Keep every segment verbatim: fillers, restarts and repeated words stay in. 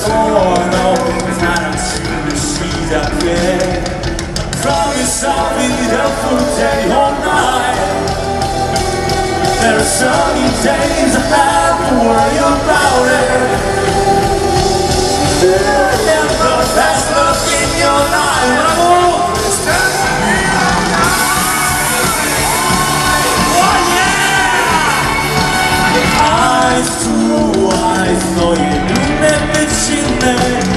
서너 사랑 지금 시작해 Promise I'll be there for day or night There are sunny days I have to worry about it And the best love in your life I'm always telling me Oh yeah! Eyes to eyes 너의 눈에 비치네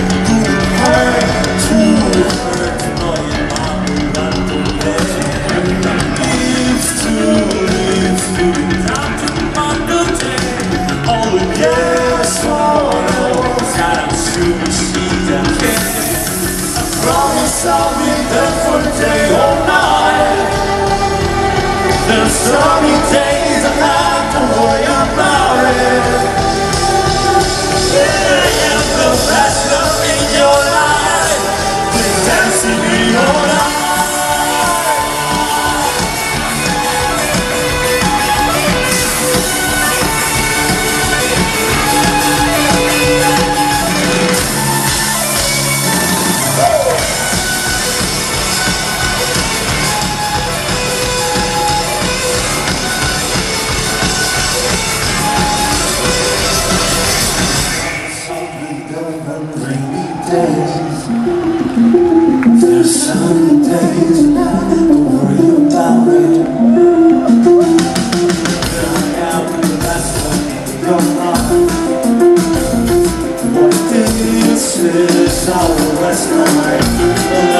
To hurt 너의 마음을 안도네 Lips to lips to down to 만두대 Oh yes oh no 사랑 숨이 시작해 I promise I'll be there for day or night There's sunny days I have to worry about it Yeah, and the best love in your life Please dance with me all night There's sunny days and I don't worry about it Hang out with the best of your life What this is our last night